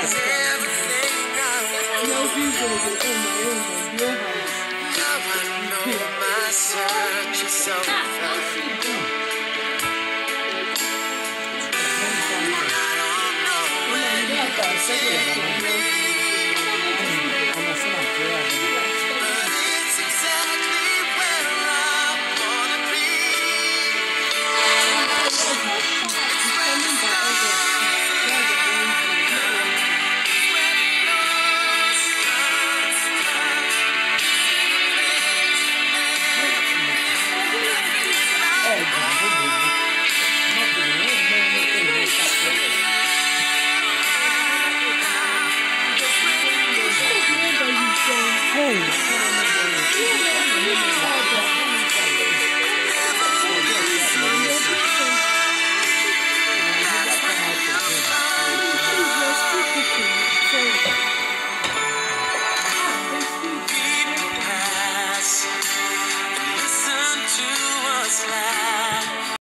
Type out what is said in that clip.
No, he's gonna go on my own on your house. Now I know my search is over. I don't know where you're taking me, but it's exactly where I wanna be. It's where the stars